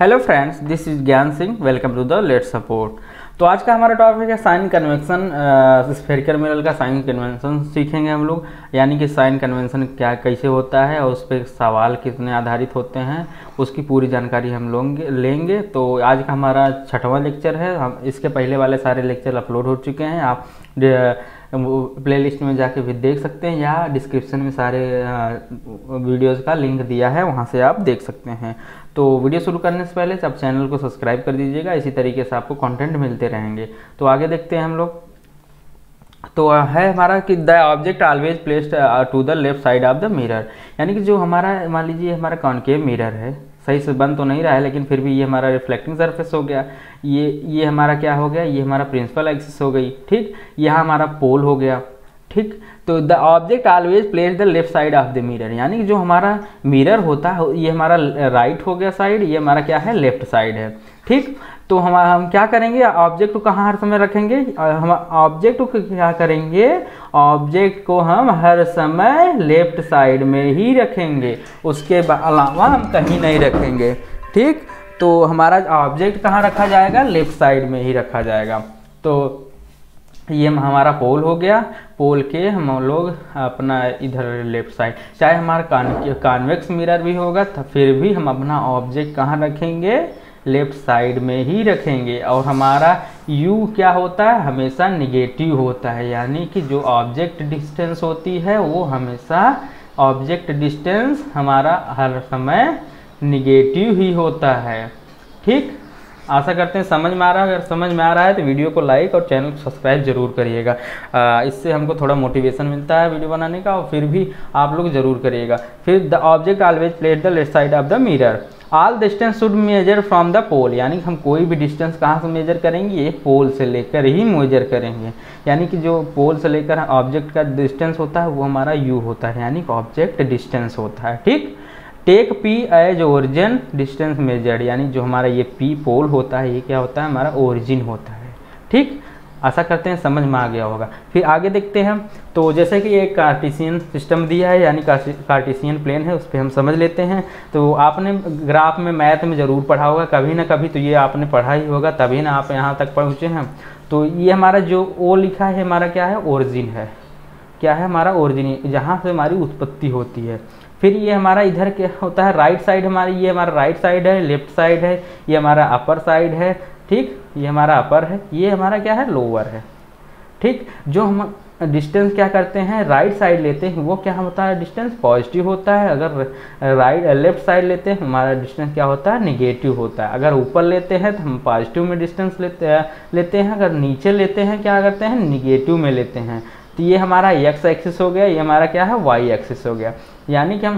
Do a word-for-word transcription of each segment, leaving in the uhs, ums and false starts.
Hello friends, this is Gyan Singh. Welcome to the let support. तो आज का हमारा टॉपिक है साइन कन्वेंशन। स्फेरिकल मिरर का साइन कन्वेंशन सीखेंगे हम लोग, यानी कि साइन कन्वेंशन क्या कैसे होता है और उस पर सवाल कितने आधारित होते हैं, उसकी पूरी जानकारी हम लोग लेंगे। तो आज का हमारा छठवां लेक्चर है। हम इसके पहले वाले सारे लेक्चर अपलोड हो चुके हैं, आप प्लेलिस्ट में जाके भी देख सकते हैं या डिस्क्रिप्शन में सारे वीडियोज़ का लिंक दिया है, वहाँ से आप देख सकते हैं। तो वीडियो शुरू करने से पहले आप चैनल को सब्सक्राइब कर दीजिएगा, इसी तरीके से आपको कंटेंट मिलते रहेंगे। तो आगे देखते हैं हम लोग। तो है हमारा कि the object always placed to the left side of the mirror, यानी कि जो हमारा मान लीजिए हमारा कॉनकेव मिरर है, सही से बन तो नहीं रहा है लेकिन फिर भी ये हमारा रिफ्लेक्टिंग सरफेस हो गया, ये ये हमारा क्या हो गया, ये हमारा प्रिंसिपल एक्सिस हो गई, ठीक। यहाँ हमारा पोल हो गया, ठीक। तो the object always place the left side of the mirror, यानी कि जो हमारा मिरर होता है ये हमारा राइट हो गया साइड, ये हमारा क्या है, लेफ्ट साइड है, ठीक। तो हम हम क्या करेंगे, ऑब्जेक्ट को कहाँ हर समय रखेंगे, हम ऑब्जेक्ट को क्या करेंगे, ऑब्जेक्ट को हम हर समय लेफ्ट साइड में ही रखेंगे, उसके अलावा हम कहीं नहीं रखेंगे, ठीक। तो हमारा ऑब्जेक्ट कहाँ रखा जाएगा, लेफ्ट साइड में ही रखा जाएगा। तो ये हमारा पोल हो गया, पोल के हम लोग अपना इधर लेफ्ट साइड, चाहे हमारा कॉन्वेक्स मिरर भी होगा तो फिर भी हम अपना ऑब्जेक्ट कहाँ रखेंगे, लेफ्ट साइड में ही रखेंगे। और हमारा U क्या होता है, हमेशा निगेटिव होता है, यानी कि जो ऑब्जेक्ट डिस्टेंस होती है वो हमेशा ऑब्जेक्ट डिस्टेंस हमारा हर समय निगेटिव ही होता है, ठीक। आशा करते हैं समझ में आ रहा है। अगर समझ में आ रहा है तो वीडियो को लाइक और चैनल को सब्सक्राइब जरूर करिएगा, इससे हमको थोड़ा मोटिवेशन मिलता है वीडियो बनाने का, और फिर भी आप लोग जरूर करिएगा। फिर the object always place the left side of the mirror, all distance should measure from the pole, यानी कि हम कोई भी डिस्टेंस कहाँ से मेजर करेंगे, ये पोल से लेकर ही मेजर करेंगे, यानी कि जो पोल से लेकर ऑब्जेक्ट का डिस्टेंस होता है वो हमारा U होता है, यानी कि ऑब्जेक्ट डिस्टेंस होता है, ठीक। Take P as origin distance measured, यानी जो हमारा ये P पोल होता है ये क्या होता है, हमारा ओरिजिन होता है, ठीक। आशा करते हैं समझ में आ गया होगा। फिर आगे देखते हैं। तो जैसे कि एक कार्टेशियन सिस्टम दिया है, यानी कार्टेशियन प्लेन है, उस पर हम समझ लेते हैं। तो आपने ग्राफ में मैथ में ज़रूर पढ़ा होगा कभी ना कभी, तो ये आपने पढ़ा ही होगा तभी ना आप यहाँ तक पहुँचे हैं। तो ये हमारा जो O लिखा है हमारा क्या है, ओरिजिन है, क्या है हमारा ओरिजिन, जहाँ से हमारी उत्पत्ति होती है। फिर ये हमारा इधर क्या होता है, राइट साइड हमारी, ये हमारा राइट साइड है, लेफ्ट साइड है, ये हमारा अपर साइड है, ठीक। ये हमारा अपर है, ये हमारा क्या है, लोअर है, ठीक। जो हम डिस्टेंस क्या करते हैं, राइट साइड लेते हैं वो क्या होता है, डिस्टेंस पॉजिटिव होता है। अगर राइट लेफ्ट साइड लेते हैं हमारा डिस्टेंस क्या होता है, निगेटिव होता है। अगर ऊपर लेते हैं तो हम पॉजिटिव में डिस्टेंस लेते हैं लेते हैं अगर नीचे लेते हैं क्या करते हैं, निगेटिव में लेते हैं। तो ये हमारा एक्स एक्सिस हो गया, ये हमारा क्या है, वाई एक्सिस हो गया। यानी कि हम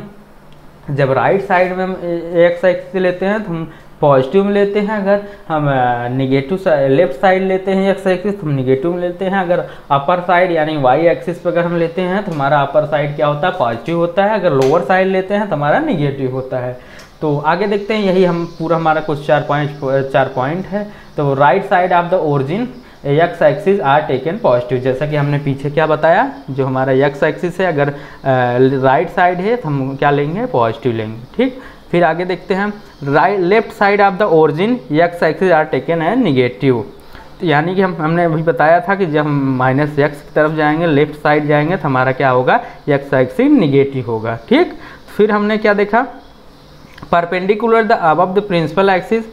जब राइट साइड में एक्स एक्सिस लेते हैं तो हम पॉजिटिव में लेते हैं, अगर हम निगेटिव लेफ्ट साइड लेते हैं एक्स एक्सिस तो हम निगेटिव में लेते हैं। अगर अपर साइड यानी वाई एक्सिस पर अगर हम लेते हैं तो हमारा अपर साइड क्या होता है, पॉजिटिव होता है। अगर लोअर साइड लेते हैं तो हमारा निगेटिव होता है। तो आगे देखते हैं, यही हम पूरा हमारा कुछ चार पॉइंट चार पॉइंट है। तो right side of the origin X axis are taken positive, जैसा कि हमने पीछे क्या बताया, जो हमारा एक्स एक्सिस है अगर राइट साइड है तो हम क्या लेंगे, पॉजिटिव लेंगे, ठीक। फिर आगे देखते हैं, right left side of the origin X axis are taken है निगेटिव, यानी कि हम हमने अभी बताया था कि जब हम माइनस एक्स की तरफ जाएंगे, लेफ्ट साइड जाएंगे तो हमारा क्या होगा, एक्स एक्सिस निगेटिव होगा, ठीक। फिर हमने क्या देखा, perpendicular the above the principal axis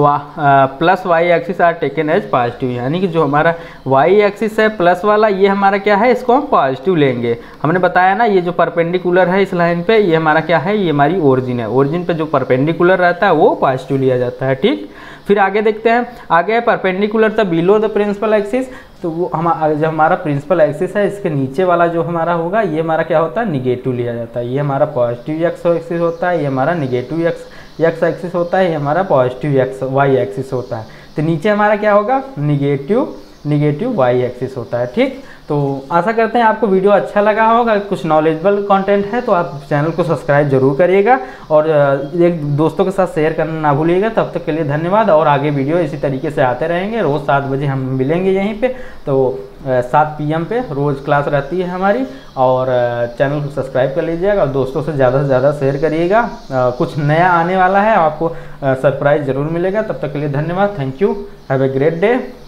plus Y axis are taken as positive, यानी कि जो हमारा वाई एक्सिस है प्लस वाला ये हमारा क्या है, इसको हम पॉजिटिव लेंगे। हमने बताया ना, ये जो परपेंडिकुलर है इस लाइन पे ये हमारा क्या है, ये हमारी ओरिजिन है। ओरिजिन पे जो परपेंडिकुलर रहता है वो पॉजिटिव लिया जाता है, ठीक। फिर आगे देखते हैं, आगे perpendicular the below the principal axis, तो वो हम जब हमारा प्रिंसिपल एक्सिस है इसके नीचे वाला जो हमारा होगा ये हमारा क्या होता है, निगेटिव लिया जाता है। ये हमारा पॉजिटिव एक्स एक्सिस होता है, ये हमारा निगेटिव एक्स एक्स एक्सिस होता है, ये हमारा पॉजिटिव एक्स वाई एक्सिस होता है। तो नीचे हमारा क्या होगा, निगेटिव निगेटिव वाई एक्सिस होता है, ठीक। तो आशा करते हैं आपको वीडियो अच्छा लगा होगा, कुछ नॉलेजेबल कंटेंट है तो आप चैनल को सब्सक्राइब जरूर करिएगा और एक दोस्तों के साथ शेयर करना ना भूलिएगा। तब तक के लिए धन्यवाद और आगे वीडियो इसी तरीके से आते रहेंगे। रोज़ सात बजे हम मिलेंगे यहीं पे, तो सात पी एम पे रोज़ क्लास रहती है हमारी। और चैनल को सब्सक्राइब कर लीजिएगा और दोस्तों से ज़्यादा से ज़्यादा शेयर करिएगा। कुछ नया आने वाला है, आपको सरप्राइज़ ज़रूर मिलेगा। तब तक के लिए धन्यवाद। Thank you. Have a great day.